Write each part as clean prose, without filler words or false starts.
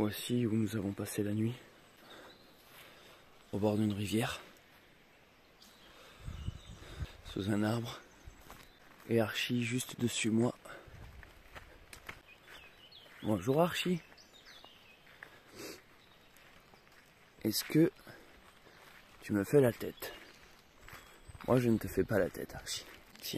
Voici où nous avons passé la nuit, au bord d'une rivière, sous un arbre, et Archie juste dessus moi. Bonjour Archie. Est-ce que tu me fais la tête? Moi je ne te fais pas la tête Archie. Tiens.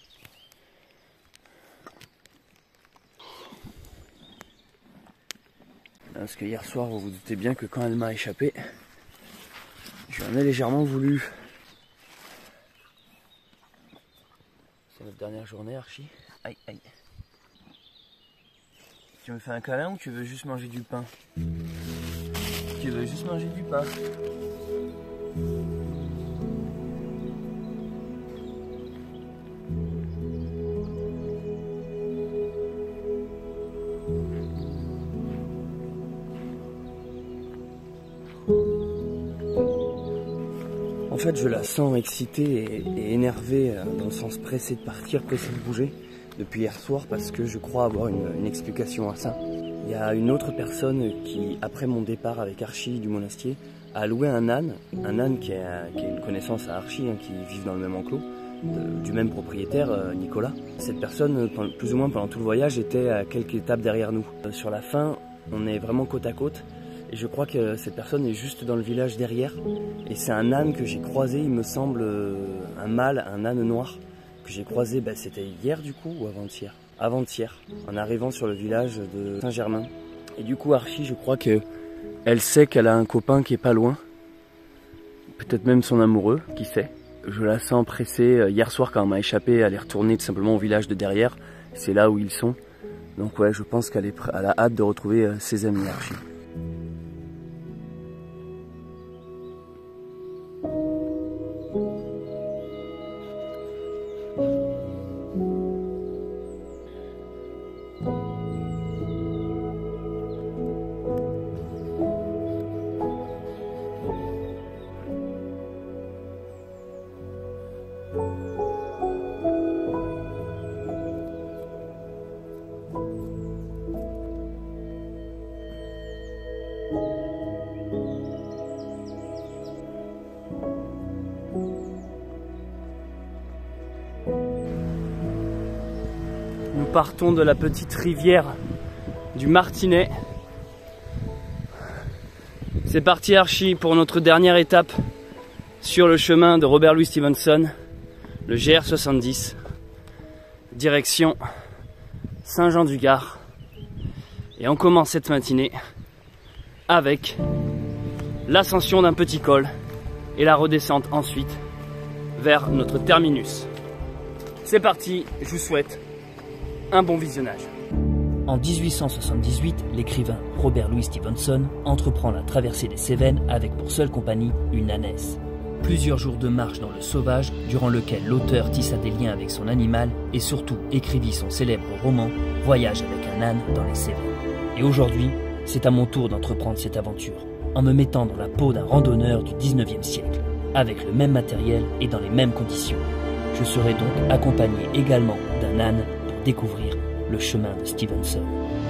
Parce que hier soir, vous vous doutez bien que quand elle m'a échappé, je lui en ai légèrement voulu. C'est notre dernière journée, Archie. Aïe, aïe. Tu me fais un câlin ou tu veux juste manger du pain? Tu veux juste manger du pain? En fait, je la sens excitée et énervée, dans le sens pressée de partir, pressée de bouger depuis hier soir, parce que je crois avoir une explication à ça. Il y a une autre personne qui, après mon départ avec Archie du monastier, a loué un âne qui a une connaissance à Archie, qui vivent dans le même enclos, du même propriétaire, Nicolas. Cette personne, plus ou moins pendant tout le voyage, était à quelques étapes derrière nous. Sur la fin, on est vraiment côte à côte. Et je crois que cette personne est juste dans le village derrière. Et c'est un âne que j'ai croisé, il me semble, un mâle, un âne noir, que j'ai croisé, c'était hier du coup, ou avant-hier? Avant-hier, en arrivant sur le village de Saint-Germain. Et du coup, Archie, je crois qu'elle sait qu'elle a un copain qui est pas loin. Peut-être même son amoureux, qui sait. Je la sens pressée. Hier soir, quand elle m'a échappé, elle est retournée tout simplement au village de derrière. C'est là où ils sont. Donc ouais, je pense qu'elle a hâte de retrouver ses amis, Archie. Nous partons de la petite rivière du Martinet. C'est parti Archie pour notre dernière étape sur le chemin de Robert Louis Stevenson, le GR70, direction Saint-Jean-du-Gard. Et on commence cette matinée avec l'ascension d'un petit col et la redescente ensuite vers notre terminus. C'est parti, je vous souhaite un bon visionnage. En 1878, l'écrivain Robert Louis Stevenson entreprend la traversée des Cévennes avec pour seule compagnie une ânesse. Plusieurs jours de marche dans le sauvage, durant lequel l'auteur tissa des liens avec son animal et surtout écrivit son célèbre roman Voyage avec un âne dans les Cévennes. Et aujourd'hui, c'est à mon tour d'entreprendre cette aventure, en me mettant dans la peau d'un randonneur du 19e siècle, avec le même matériel et dans les mêmes conditions. Je serai donc accompagné également d'un âne pour découvrir le chemin de Stevenson.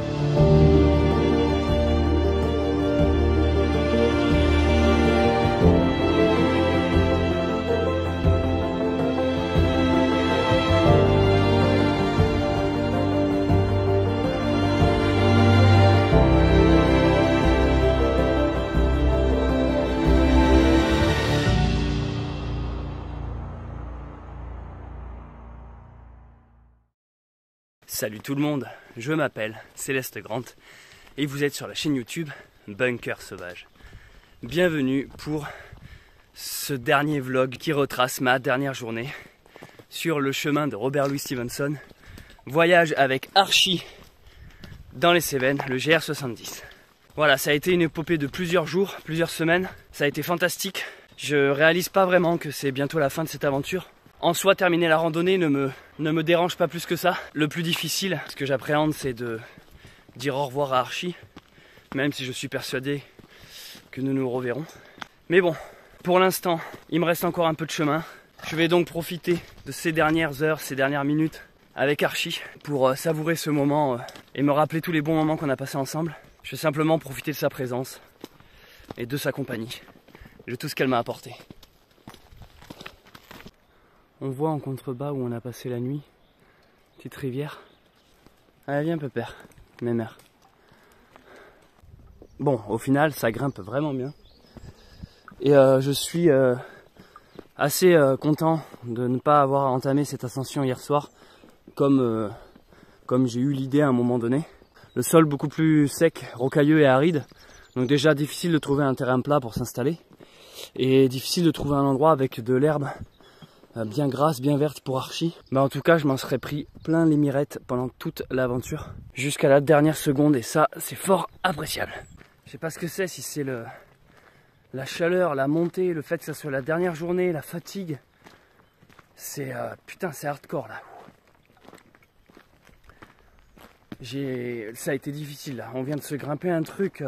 Salut tout le monde, je m'appelle Céleste Grant et vous êtes sur la chaîne YouTube Bunker Sauvage. Bienvenue pour ce dernier vlog qui retrace ma dernière journée sur le chemin de Robert Louis Stevenson. Voyage avec Archie dans les Cévennes, le GR70. Voilà, ça a été une épopée de plusieurs jours, plusieurs semaines. Ça a été fantastique. Je réalise pas vraiment que c'est bientôt la fin de cette aventure. En soi, terminer la randonnée ne me dérange pas plus que ça. Le plus difficile, ce que j'appréhende, c'est de dire au revoir à Archie, même si je suis persuadé que nous nous reverrons. Mais bon, pour l'instant, il me reste encore un peu de chemin. Je vais donc profiter de ces dernières heures, ces dernières minutes avec Archie pour savourer ce moment et me rappeler tous les bons moments qu'on a passés ensemble. Je vais simplement profiter de sa présence et de sa compagnie, de tout ce qu'elle m'a apporté. On voit en contrebas où on a passé la nuit, petite rivière. Allez, viens pépère, mémère. Bon, au final, ça grimpe vraiment bien. Et je suis assez content de ne pas avoir entamé cette ascension hier soir, comme j'ai eu l'idée à un moment donné. Le sol beaucoup plus sec, rocailleux et aride, donc déjà difficile de trouver un terrain plat pour s'installer, et difficile de trouver un endroit avec de l'herbe bien grasse, bien verte pour Archie. Mais en tout cas, je m'en serais pris plein les mirettes pendant toute l'aventure, jusqu'à la dernière seconde, et ça, c'est fort appréciable. Je sais pas ce que c'est, si c'est la chaleur, la montée, le fait que ça soit la dernière journée, la fatigue. C'est putain, c'est hardcore là. Ça a été difficile là. On vient de se grimper un truc.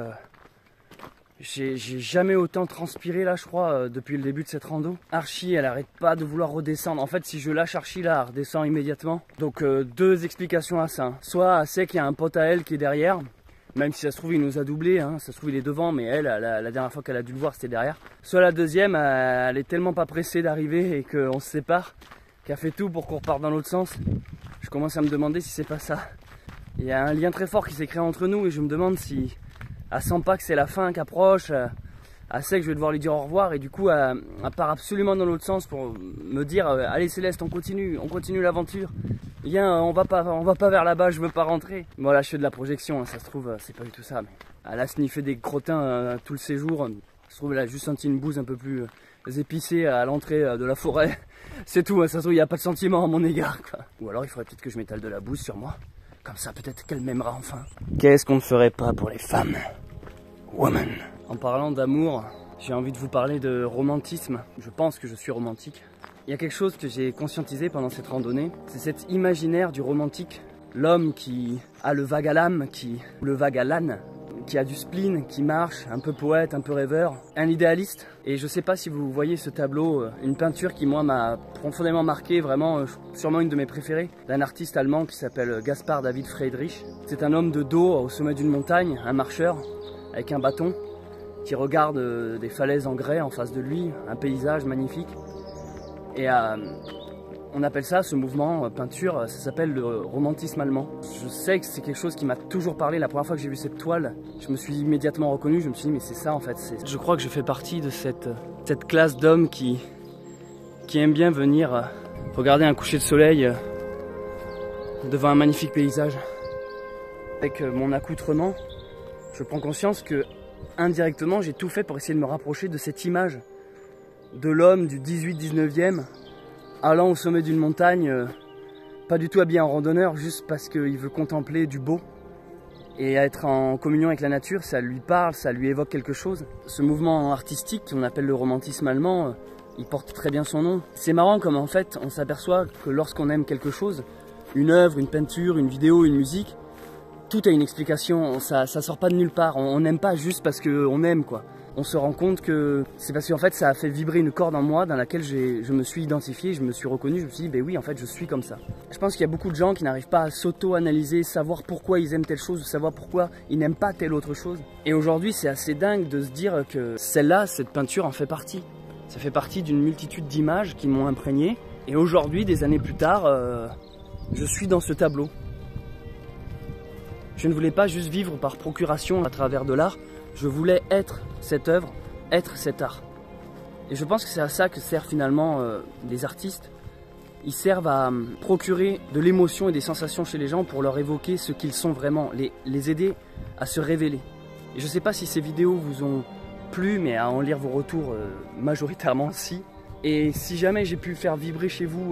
J'ai jamais autant transpiré là, je crois, depuis le début de cette rando. Archie, elle arrête pas de vouloir redescendre. En fait, si je lâche Archie là, elle redescend immédiatement. Donc deux explications à ça. Soit elle sait qu'il y a un pote à elle qui est derrière. Même si ça se trouve il nous a doublé, hein. Ça se trouve il est devant, mais elle, la dernière fois qu'elle a dû le voir, c'était derrière. Soit la deuxième, elle est tellement pas pressée d'arriver et qu'on se sépare, qu'elle fait tout pour qu'on reparte dans l'autre sens. Je commence à me demander si c'est pas ça. Il y a un lien très fort qui s'est créé entre nous et je me demande si elle sent pas que c'est la fin qui approche. Elle sait que je vais devoir lui dire au revoir et du coup elle part absolument dans l'autre sens pour me dire allez Céleste, on continue l'aventure. Viens, on va pas vers là-bas, je veux pas rentrer. Bon là je fais de la projection, hein, ça se trouve c'est pas du tout ça. Mais elle a sniffé des crottins tout le séjour. Ça se trouve elle a juste senti une bouse un peu plus épicée à l'entrée de la forêt. C'est tout, hein, ça se trouve il n'y a pas de sentiment à mon égard quoi. Ou alors il faudrait peut-être que je m'étale de la bouse sur moi. Comme ça peut-être qu'elle m'aimera enfin. Qu'est-ce qu'on ne ferait pas pour les femmes? Woman. En parlant d'amour, j'ai envie de vous parler de romantisme. Je pense que je suis romantique. Il y a quelque chose que j'ai conscientisé pendant cette randonnée, c'est cet imaginaire du romantique. L'homme qui a le vague à l'âme, le vague à l'âne, qui a du spleen, qui marche, un peu poète, un peu rêveur, un idéaliste. Et je sais pas si vous voyez ce tableau, une peinture qui moi m'a profondément marqué, vraiment sûrement une de mes préférées, d'un artiste allemand qui s'appelle Gaspard David Friedrich. C'est un homme de dos au sommet d'une montagne, un marcheur avec un bâton, qui regarde des falaises en grès en face de lui, un paysage magnifique. Et on appelle ça, ce mouvement peinture, ça s'appelle le romantisme allemand. Je sais que c'est quelque chose qui m'a toujours parlé. La première fois que j'ai vu cette toile, je me suis immédiatement reconnu, je me suis dit mais c'est ça en fait. Je crois que je fais partie de cette classe d'hommes qui aiment bien venir regarder un coucher de soleil devant un magnifique paysage. Avec mon accoutrement, je prends conscience que indirectement j'ai tout fait pour essayer de me rapprocher de cette image de l'homme du 18-19e allant au sommet d'une montagne, pas du tout habillé en randonneur, juste parce qu'il veut contempler du beau et être en communion avec la nature, ça lui parle, ça lui évoque quelque chose. Ce mouvement artistique qu'on appelle le romantisme allemand, il porte très bien son nom. C'est marrant comme en fait on s'aperçoit que lorsqu'on aime quelque chose, une œuvre, une peinture, une vidéo, une musique, tout a une explication, ça sort pas de nulle part, on n'aime pas juste parce qu'on aime quoi. On se rend compte que c'est parce qu'en fait ça a fait vibrer une corde en moi dans laquelle je me suis identifié, je me suis reconnu, je me suis dit ben oui en fait je suis comme ça. Je pense qu'il y a beaucoup de gens qui n'arrivent pas à s'auto-analyser, savoir pourquoi ils aiment telle chose ou savoir pourquoi ils n'aiment pas telle autre chose. Et aujourd'hui c'est assez dingue de se dire que celle-là, cette peinture en fait partie. Ça fait partie d'une multitude d'images qui m'ont imprégné et aujourd'hui, des années plus tard, je suis dans ce tableau. Je ne voulais pas juste vivre par procuration à travers de l'art, je voulais être cette œuvre, être cet art. Et je pense que c'est à ça que servent finalement les artistes. Ils servent à procurer de l'émotion et des sensations chez les gens pour leur évoquer ce qu'ils sont vraiment, les aider à se révéler. Et je ne sais pas si ces vidéos vous ont plu, mais à en lire vos retours majoritairement si. Et si jamais j'ai pu faire vibrer chez vous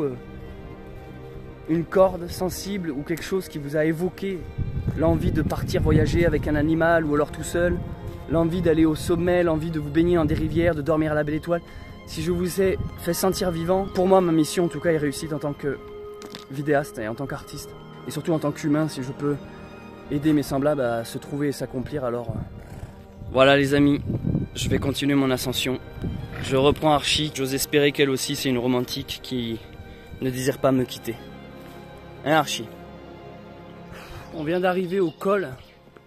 une corde sensible ou quelque chose qui vous a évoqué l'envie de partir voyager avec un animal ou alors tout seul, l'envie d'aller au sommet, l'envie de vous baigner dans des rivières, de dormir à la belle étoile. Si je vous ai fait sentir vivant, pour moi ma mission en tout cas est réussie en tant que vidéaste et en tant qu'artiste. Et surtout en tant qu'humain, si je peux aider mes semblables à se trouver et s'accomplir, alors voilà les amis, je vais continuer mon ascension. Je reprends Archie, j'ose espérer qu'elle aussi c'est une romantique qui ne désire pas me quitter. Hein Archie? On vient d'arriver au col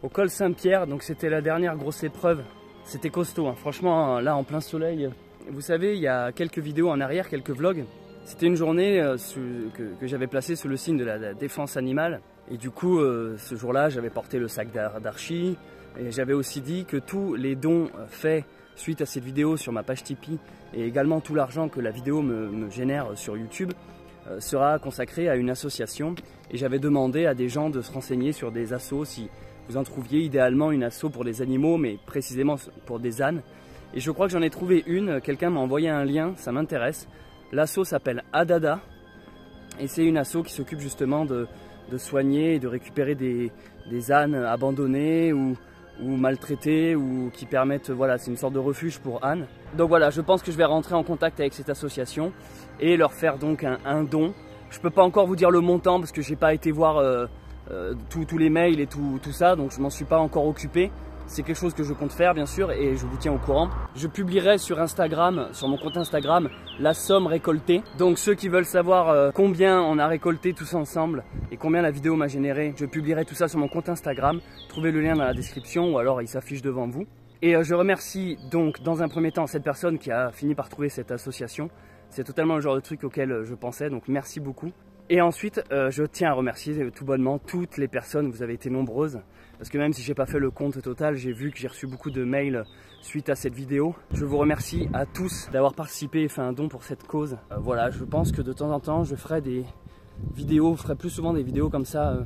au col Saint-Pierre, donc c'était la dernière grosse épreuve. C'était costaud, hein. Franchement, là en plein soleil. Vous savez, il y a quelques vidéos en arrière, quelques vlogs. C'était une journée que j'avais placée sous le signe de la défense animale. Et du coup, ce jour-là, j'avais porté le sac d'archi. Et j'avais aussi dit que tous les dons faits suite à cette vidéo sur ma page Tipeee et également tout l'argent que la vidéo me génère sur YouTube sera consacré à une association. Et j'avais demandé à des gens de se renseigner sur des assos, si vous en trouviez, idéalement une asso pour les animaux, mais précisément pour des ânes. Et je crois que j'en ai trouvé une, quelqu'un m'a envoyé un lien, ça m'intéresse. L'asso s'appelle Adada et c'est une asso qui s'occupe justement de soigner et de récupérer des ânes abandonnés ou maltraités, ou qui permettent, voilà, c'est une sorte de refuge pour ânes. Donc voilà, je pense que je vais rentrer en contact avec cette association et leur faire donc un don. Je peux pas encore vous dire le montant parce que j'ai pas été voir tous les mails et tout ça, donc je m'en suis pas encore occupé. C'est quelque chose que je compte faire bien sûr et je vous tiens au courant. Je publierai sur Instagram, sur mon compte Instagram, la somme récoltée. Donc ceux qui veulent savoir combien on a récolté tous ensemble et combien la vidéo m'a généré, je publierai tout ça sur mon compte Instagram. Trouvez le lien dans la description ou alors il s'affiche devant vous. Et je remercie donc dans un premier temps cette personne qui a fini par trouver cette association. C'est totalement le genre de truc auquel je pensais, donc merci beaucoup. Et ensuite, je tiens à remercier tout bonnement toutes les personnes, vous avez été nombreuses. Parce que même si j'ai pas fait le compte total, j'ai vu que j'ai reçu beaucoup de mails suite à cette vidéo. Je vous remercie à tous d'avoir participé et fait un don pour cette cause. Voilà, je pense que de temps en temps, je ferai des vidéos, je ferai plus souvent des vidéos comme ça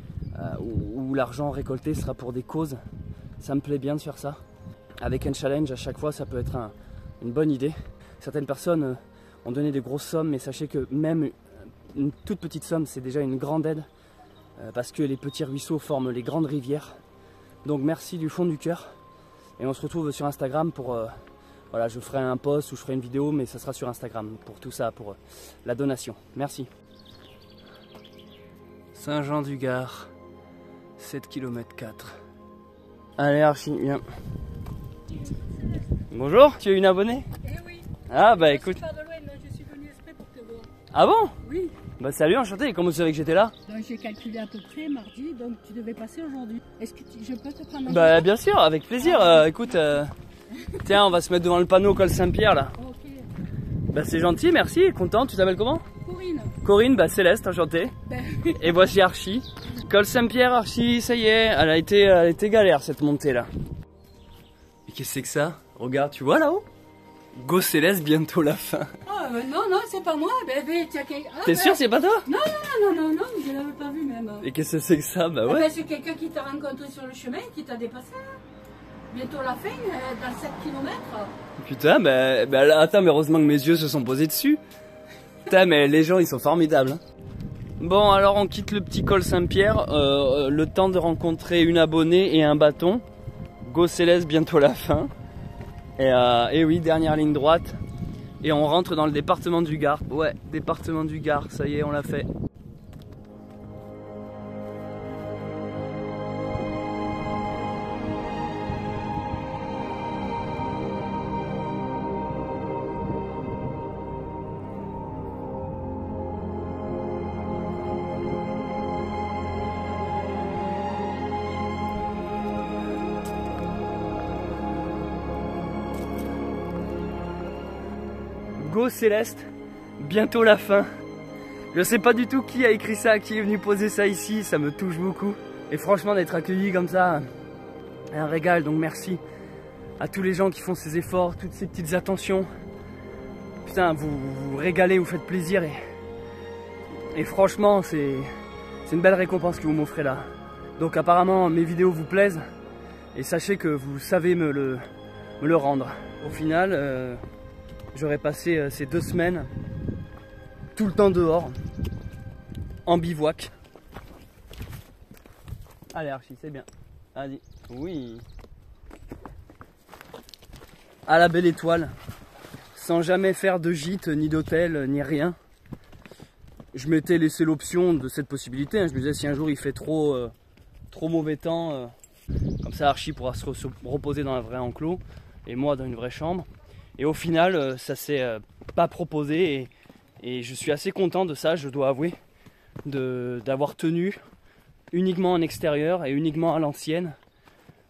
où l'argent récolté sera pour des causes. Ça me plaît bien de faire ça. Avec un challenge à chaque fois, ça peut être une bonne idée. Certaines personnes ont donné des grosses sommes, mais sachez que même une toute petite somme, c'est déjà une grande aide. Parce que les petits ruisseaux forment les grandes rivières. Donc merci du fond du cœur. Et on se retrouve sur Instagram pour... voilà, je ferai un post ou je ferai une vidéo, mais ça sera sur Instagram pour tout ça, pour la donation. Merci. Saint-Jean-du-Gard, 7 km 4. Allez Archie, viens. Bonjour, tu es une abonnée? Eh oui. Ah bah écoute. Je suis pas de loin, là, je suis venu exprès pour te voir. Ah bon? Oui. Bah salut, enchanté, comment tu savais que j'étais là? Donc j'ai calculé à peu près mardi, donc tu devais passer aujourd'hui. Est-ce que je peux te prendre un Bah bien sûr, avec plaisir. Écoute, tiens, on va se mettre devant le panneau col Saint-Pierre là. Ok. Bah c'est gentil, merci, content. Tu t'appelles comment? Corinne. Corinne, bah Céleste, enchanté. Ben, Et voici Archie. Col Saint-Pierre, Archie, ça y est, elle a été galère cette montée là. Mais qu'est-ce que c'est que ça? Regarde, tu vois là-haut? Go Céleste, bientôt la fin. non, non, c'est pas moi. Ben, tiens, T'es sûr c'est pas toi? Non, je l'avais pas vu même. Et qu'est-ce que c'est que ça? Bah Ah ouais. ben, c'est quelqu'un qui t'a rencontré sur le chemin, qui t'a dépassé. Bientôt la fin, dans 7 km. Putain, bah là, attends, mais heureusement que mes yeux se sont posés dessus. Putain, mais les gens ils sont formidables. Hein. Bon, alors on quitte le petit col Saint-Pierre, le temps de rencontrer une abonnée et un bâton. Go Céleste, bientôt la fin. Et oui, dernière ligne droite. Et on rentre dans le département du Gard. Ouais, département du Gard, ça y est, on l'a fait. Go Céleste, bientôt la fin. Je sais pas du tout qui a écrit ça, qui est venu poser ça ici, ça me touche beaucoup. Et franchement d'être accueilli comme ça, un régal, donc merci à tous les gens qui font ces efforts, toutes ces petites attentions. Putain, vous régalez, vous faites plaisir et franchement c'est une belle récompense que vous m'offrez là. Donc apparemment mes vidéos vous plaisent et sachez que vous savez me le rendre. Au final, j'aurais passé ces 2 semaines tout le temps dehors, en bivouac. Allez Archie, c'est bien. Allez, oui. À la belle étoile, sans jamais faire de gîte, ni d'hôtel, ni rien. Je m'étais laissé l'option de cette possibilité. Hein. Je me disais si un jour il fait trop mauvais temps, comme ça Archie pourra se reposer dans un vrai enclos et moi dans une vraie chambre. Et au final, ça s'est pas proposé et je suis assez content de ça, je dois avouer, d'avoir tenu uniquement en extérieur et uniquement à l'ancienne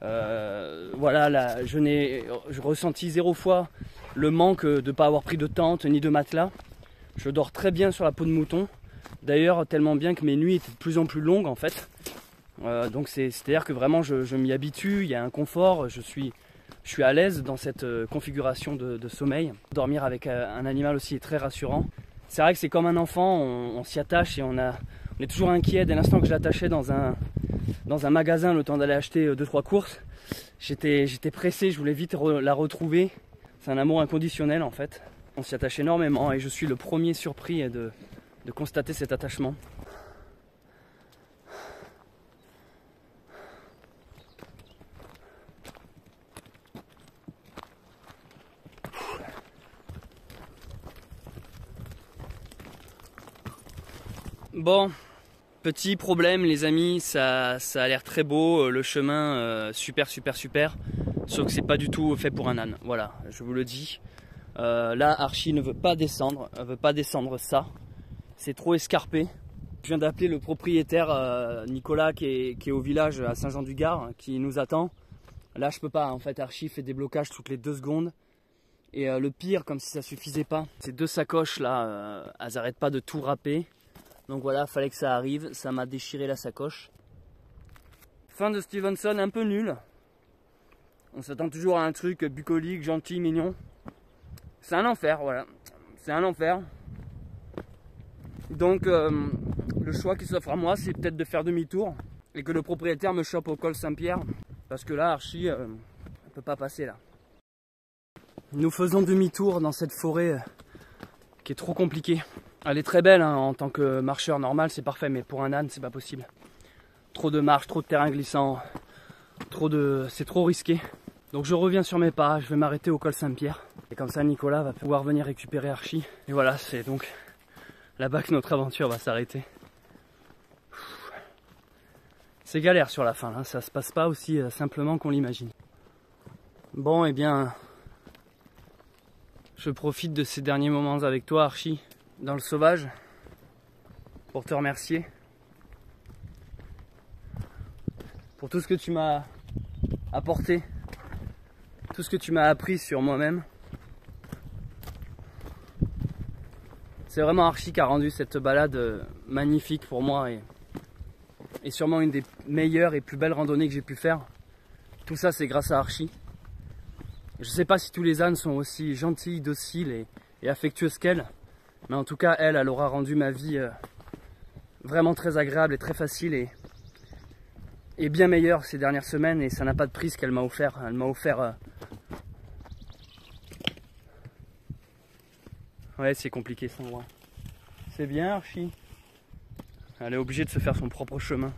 Voilà, là, je ressentis 0 fois le manque de ne pas avoir pris de tente ni de matelas. Je dors très bien sur la peau de mouton. D'ailleurs, tellement bien que mes nuits étaient de plus en plus longues en fait. Donc c'est-à-dire que vraiment je m'y habitue, il y a un confort, je suis à l'aise dans cette configuration de sommeil. Dormir avec un animal aussi est très rassurant. C'est vrai que c'est comme un enfant, on s'y attache et on est toujours inquiet. Dès l'instant que je l'attachais dans un magasin, le temps d'aller acheter 2-3 courses, j'étais pressé, je voulais vite la retrouver. C'est un amour inconditionnel en fait. On s'y attache énormément et je suis le premier surpris de constater cet attachement. Bon, petit problème les amis, ça a l'air très beau, le chemin super, sauf que c'est pas du tout fait pour un âne, voilà, je vous le dis. Là Archie ne veut pas descendre, ça, c'est trop escarpé. Je viens d'appeler le propriétaire Nicolas qui est au village à Saint-Jean-du-Gard, qui nous attend. Là je peux pas, en fait Archie fait des blocages toutes les 2 secondes. Et le pire, comme si ça suffisait pas, ces 2 sacoches là, elles arrêtent pas de tout râper. Donc voilà, fallait que ça arrive, ça m'a déchiré la sacoche. Fin de Stevenson un peu nul. On s'attend toujours à un truc bucolique, gentil, mignon. C'est un enfer, voilà. C'est un enfer. Donc le choix qui s'offre à moi, c'est peut-être de faire demi-tour et que le propriétaire me chope au col Saint-Pierre. Parce que là, Archie ne peut pas passer là. Nous faisons demi-tour dans cette forêt qui est trop compliquée. Elle est très belle hein, en tant que marcheur normal, c'est parfait, mais pour un âne, c'est pas possible. Trop de marche, trop de terrain glissant, c'est trop risqué. Donc je reviens sur mes pas, je vais m'arrêter au col Saint-Pierre. Et comme ça, Nicolas va pouvoir venir récupérer Archie. Et voilà, c'est donc là-bas que notre aventure va s'arrêter. C'est galère sur la fin, là. Ça se passe pas aussi simplement qu'on l'imagine. Bon, eh bien, je profite de ces derniers moments avec toi, Archie, dans le sauvage, pour te remercier pour tout ce que tu m'as apporté, tout ce que tu m'as appris sur moi-même. C'est vraiment Archie qui a rendu cette balade magnifique pour moi et sûrement une des meilleures et plus belles randonnées que j'ai pu faire. Tout ça, c'est grâce à Archie. Je sais pas si tous les ânes sont aussi gentils, dociles et affectueuses qu'elle. Mais en tout cas, elle aura rendu ma vie vraiment très agréable et très facile et bien meilleure ces dernières semaines. Et ça n'a pas de prix ce qu'elle m'a offert. Elle m'a offert... Ouais, c'est compliqué sans moi. C'est bien, Archie. Elle est obligée de se faire son propre chemin.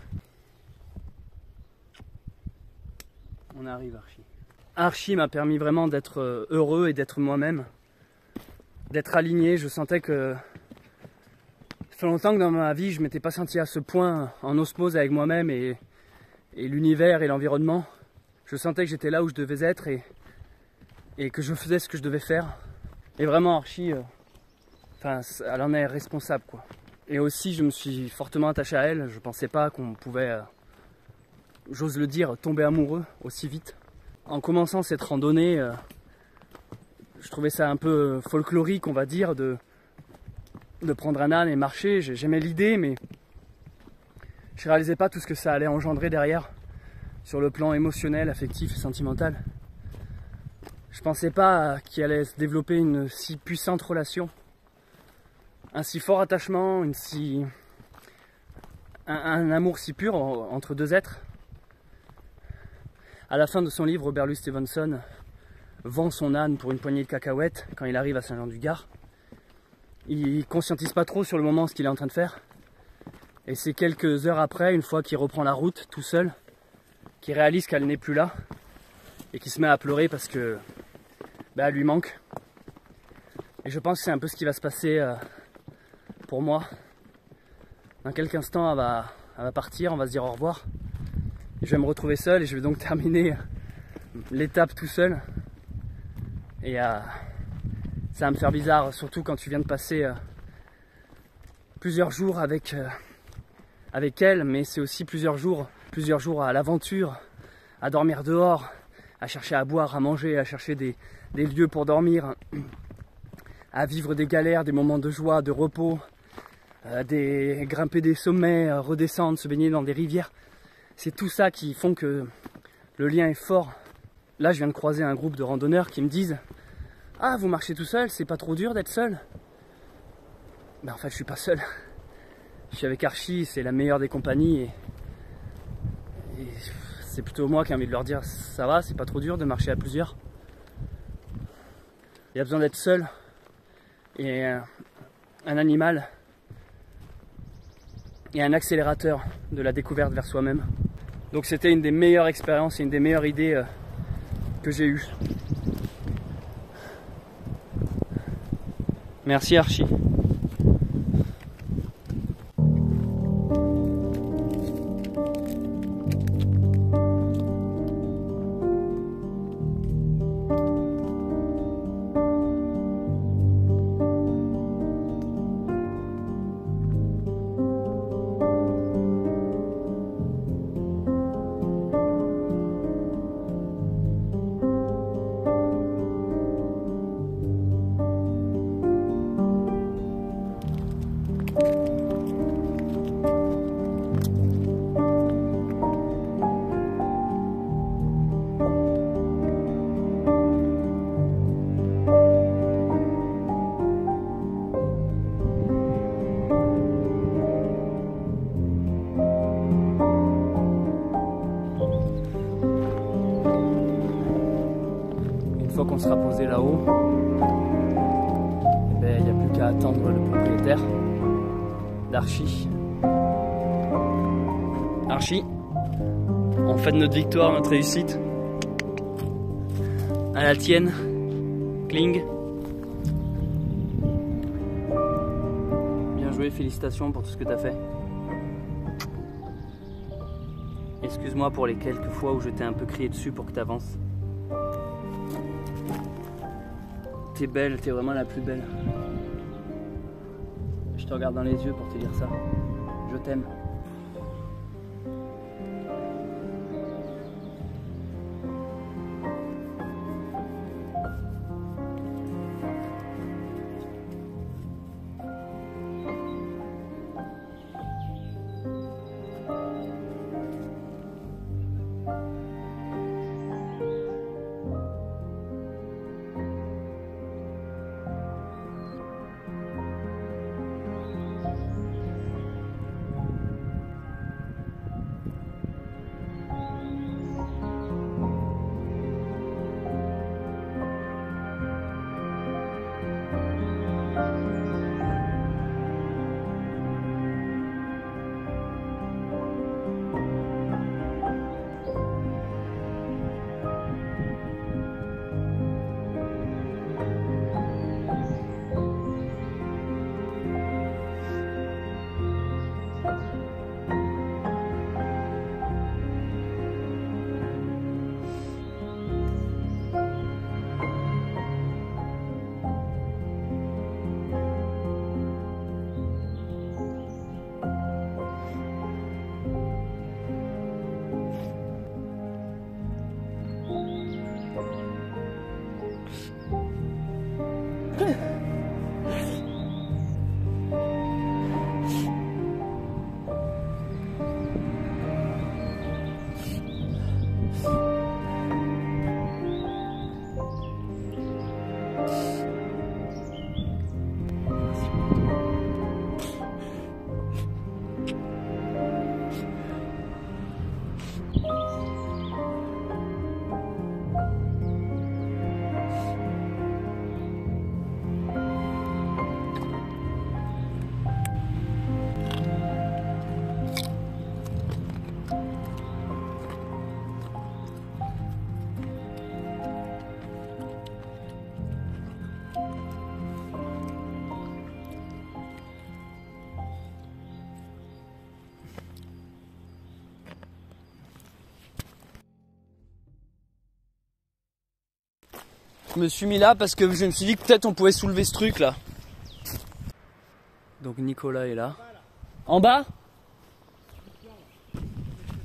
On arrive, Archie. Archie m'a permis vraiment d'être heureux et d'être moi-même. D'être aligné, je sentais que ça fait longtemps que dans ma vie je m'étais pas senti à ce point en osmose avec moi-même et l'univers et l'environnement. Je sentais que j'étais là où je devais être et que je faisais ce que je devais faire. Et vraiment Archie, elle en est responsable quoi. Et aussi je me suis fortement attaché à elle, je pensais pas qu'on pouvait, j'ose le dire, tomber amoureux aussi vite. En commençant cette randonnée, je trouvais ça un peu folklorique, on va dire, de prendre un âne et marcher. J'aimais l'idée, mais je réalisais pas tout ce que ça allait engendrer derrière, sur le plan émotionnel, affectif et sentimental. Je pensais pas qu'il allait se développer une si puissante relation, un si fort attachement, un amour si pur entre 2 êtres. À la fin de son livre, Robert Louis Stevenson vend son âne pour une poignée de cacahuètes quand il arrive à Saint-Jean-du-Gard. Il conscientise pas trop sur le moment ce qu'il est en train de faire. Et c'est quelques heures après, une fois qu'il reprend la route tout seul, qu'il réalise qu'elle n'est plus là et qu'il se met à pleurer parce que elle lui manque. Et je pense que c'est un peu ce qui va se passer pour moi. Dans quelques instants, elle va partir, on va se dire au revoir. Je vais me retrouver seul et je vais donc terminer l'étape tout seul. Et ça va me faire bizarre, surtout quand tu viens de passer plusieurs jours avec elle, mais c'est aussi plusieurs jours à l'aventure, à dormir dehors, à chercher à boire, à manger, à chercher des lieux pour dormir, à vivre des galères, des moments de joie, de repos, grimper des sommets, redescendre, se baigner dans des rivières. C'est tout ça qui font que le lien est fort. Là, je viens de croiser un groupe de randonneurs qui me disent « Ah, vous marchez tout seul, c'est pas trop dur d'être seul ?» Ben en fait, je suis pas seul. Je suis avec Archie, c'est la meilleure des compagnies et c'est plutôt moi qui ai envie de leur dire « Ça va, c'est pas trop dur de marcher à plusieurs ?» Il y a besoin d'être seul et un animal et un accélérateur de la découverte vers soi-même. Donc c'était une des meilleures expériences et une des meilleures idées que j'ai eues. Merci Archie. Une fois qu'on sera posé là-haut, il n'y a plus qu'à attendre le propriétaire d'Archie. Archie, on fête notre victoire, notre réussite. À la tienne, Kling. Bien joué, félicitations pour tout ce que tu as fait. Excuse-moi pour les quelques fois où je t'ai un peu crié dessus pour que tu avances. T'es belle, t'es vraiment la plus belle. Je te regarde dans les yeux pour te dire ça. Je t'aime. Je me suis mis là parce que je me suis dit que peut-être on pouvait soulever ce truc là. Donc Nicolas est là. En bas ?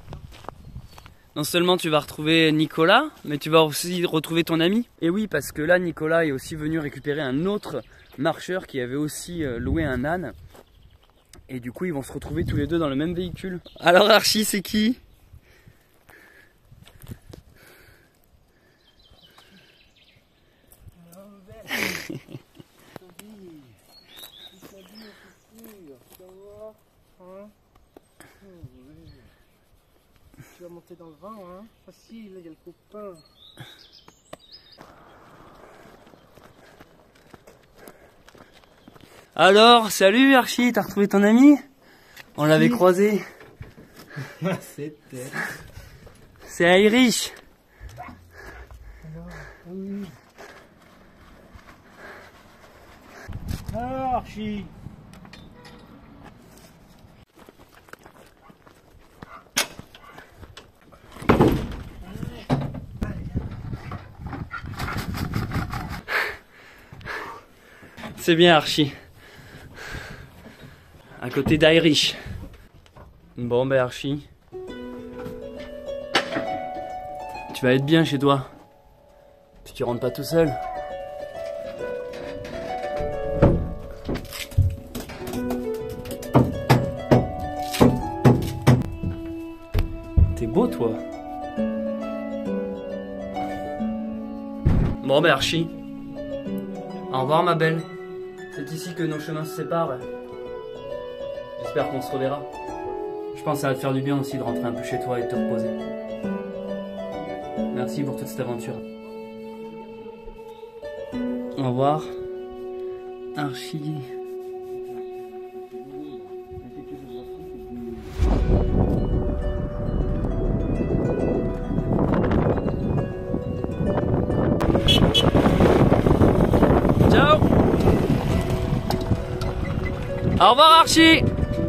Non seulement tu vas retrouver Nicolas, mais tu vas aussi retrouver ton ami. Et oui, parce que là, Nicolas est aussi venu récupérer un autre marcheur qui avait aussi loué un âne. Et du coup, ils vont se retrouver tous les deux dans le même véhicule. Alors Archie, c'est qui? Tu vas monter dans le vent, hein? Facile, il y a le copain. Alors, salut Archie, t'as retrouvé ton ami? On l'avait croisé. C'était. C'est Irish. Oui. Alors, Archie. C'est bien Archie. À côté d'Irish. Bon ben Archie. Tu vas être bien chez toi. Puis tu rentres pas tout seul. T'es beau toi. Bon ben Archie. Au revoir ma belle. C'est ici que nos chemins se séparent. J'espère qu'on se reverra. Je pense que ça va te faire du bien aussi de rentrer un peu chez toi et de te reposer. Merci pour toute cette aventure. Au revoir, Archie. Ciao. Au revoir Archie.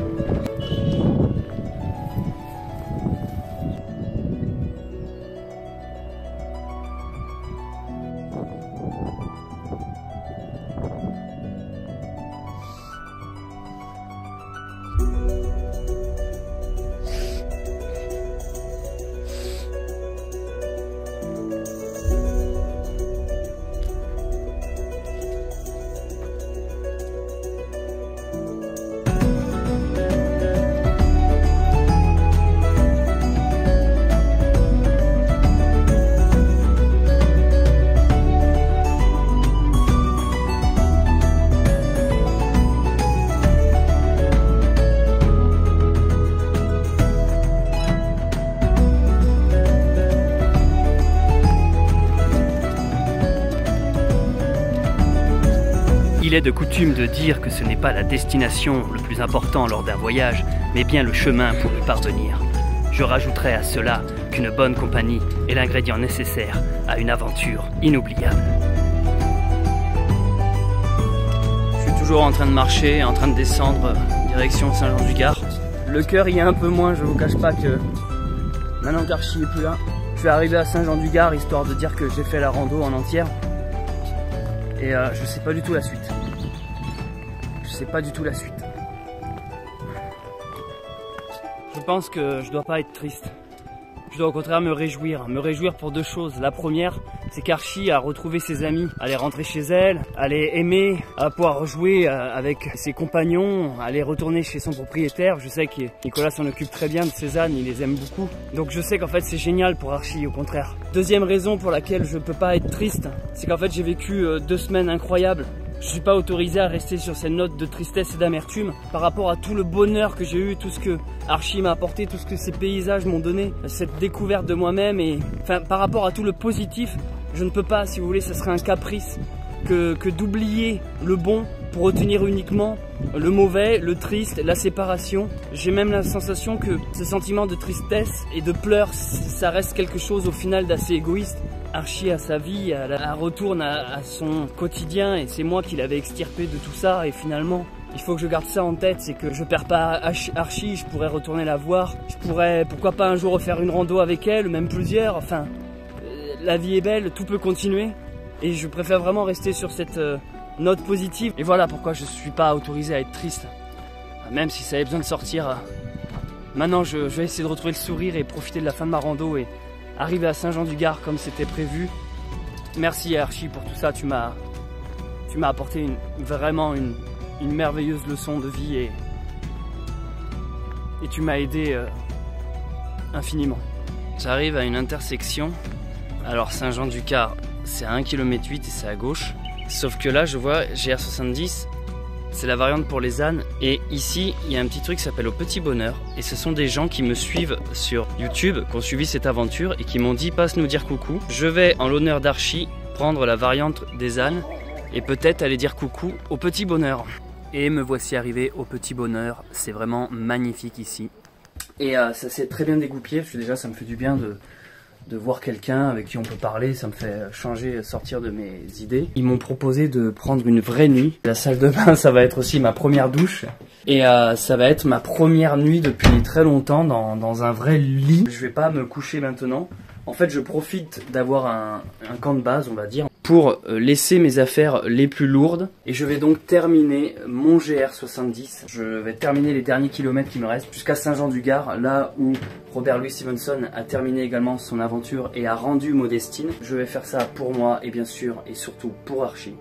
Il est de coutume de dire que ce n'est pas la destination le plus important lors d'un voyage, mais bien le chemin pour y parvenir. Je rajouterai à cela qu'une bonne compagnie est l'ingrédient nécessaire à une aventure inoubliable. Je suis toujours en train de marcher, en train de descendre direction Saint-Jean-du-Gard. Le cœur y est un peu moins, je vous cache pas que maintenant qu'Archie est plus là, je suis arrivé à Saint-Jean-du-Gard histoire de dire que j'ai fait la rando en entière. Et je sais pas du tout la suite. Je sais pas du tout la suite. Je pense que je dois pas être triste. Je dois au contraire me réjouir pour deux choses. La première, c'est qu'Archie a retrouvé ses amis, aller rentrer chez elle, aller aimer, à pouvoir jouer avec ses compagnons, aller retourner chez son propriétaire. Je sais que Nicolas s'en occupe très bien de ses ânes, il les aime beaucoup. Donc je sais qu'en fait c'est génial pour Archie, au contraire. Deuxième raison pour laquelle je peux pas être triste, c'est qu'en fait j'ai vécu 2 semaines incroyables. Je suis pas autorisé à rester sur cette note de tristesse et d'amertume par rapport à tout le bonheur que j'ai eu, tout ce que Archie m'a apporté, tout ce que ces paysages m'ont donné, cette découverte de moi-même et enfin par rapport à tout le positif, je ne peux pas, si vous voulez, ça serait un caprice que d'oublier le bon pour retenir uniquement le mauvais, le triste, la séparation. J'ai même la sensation que ce sentiment de tristesse et de pleurs, ça reste quelque chose au final d'assez égoïste. Archie a sa vie, elle retourne à son quotidien et c'est moi qui l'avais extirpé de tout ça et finalement il faut que je garde ça en tête, c'est que je perds pas Archie, je pourrais retourner la voir, je pourrais pourquoi pas un jour refaire une rando avec elle, même plusieurs, enfin la vie est belle, tout peut continuer et je préfère vraiment rester sur cette note positive et voilà pourquoi je suis pas autorisé à être triste, même si ça avait besoin de sortir Maintenant, je vais essayer de retrouver le sourire et profiter de la fin de ma rando et arriver à Saint-Jean-du-Gard comme c'était prévu. Merci Archie pour tout ça, tu m'as apporté vraiment une merveilleuse leçon de vie et tu m'as aidé infiniment. J'arrive à une intersection, alors Saint-Jean-du-Gard c'est à 1,8 km et c'est à gauche, sauf que là je vois GR70, c'est la variante pour les ânes, et ici il y a un petit truc qui s'appelle Au Petit Bonheur, et ce sont des gens qui me suivent sur YouTube, qui ont suivi cette aventure et qui m'ont dit passe nous dire coucou. Je vais en l'honneur d'Archie prendre la variante des ânes et peut-être aller dire coucou au Petit Bonheur. Et me voici arrivé au Petit Bonheur, c'est vraiment magnifique ici. Et ça s'est très bien dégoupillé, parce que déjà ça me fait du bien de voir quelqu'un avec qui on peut parler, ça me fait changer, sortir de mes idées. Ils m'ont proposé de prendre une vraie nuit. La salle de bain, ça va être aussi ma première douche. Et ça va être ma première nuit depuis très longtemps dans un vrai lit. Je vais pas me coucher maintenant. En fait, je profite d'avoir un camp de base, on va dire, pour laisser mes affaires les plus lourdes. Et je vais donc terminer mon GR70. Je vais terminer les derniers kilomètres qui me restent jusqu'à Saint-Jean-du-Gard, là où Robert Louis Stevenson a terminé également son aventure et a rendu Modestine. Je vais faire ça pour moi et bien sûr et surtout pour Archie.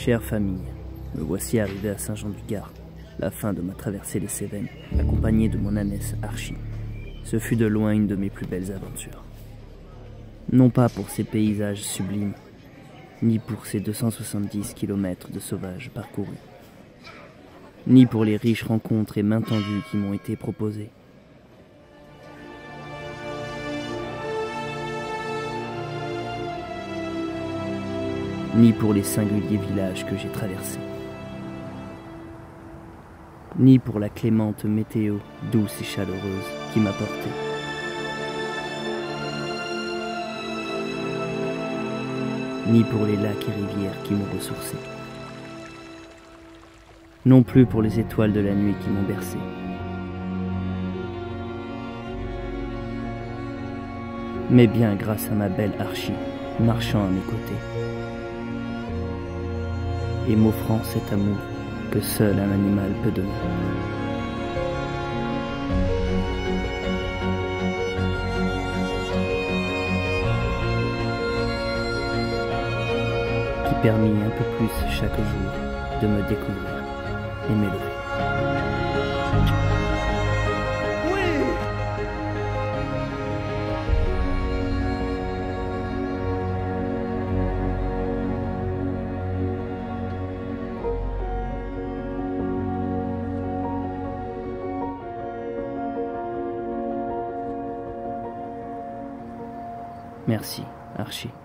Chère famille, me voici arrivé à Saint-Jean-du-Gard, la fin de ma traversée des Cévennes, accompagné de mon ânesse Archie. Ce fut de loin une de mes plus belles aventures. Non pas pour ces paysages sublimes, ni pour ces 270 kilomètres de sauvage parcourus, ni pour les riches rencontres et mains tendues qui m'ont été proposées. Ni pour les singuliers villages que j'ai traversés. Ni pour la clémente météo douce et chaleureuse qui m'a porté. Ni pour les lacs et rivières qui m'ont ressourcé. Non plus pour les étoiles de la nuit qui m'ont bercé. Mais bien grâce à ma belle Archie, marchant à mes côtés. Et m'offrant cet amour que seul un animal peut donner. Qui permit un peu plus chaque jour de me découvrir et m'élever. Merci, Archie.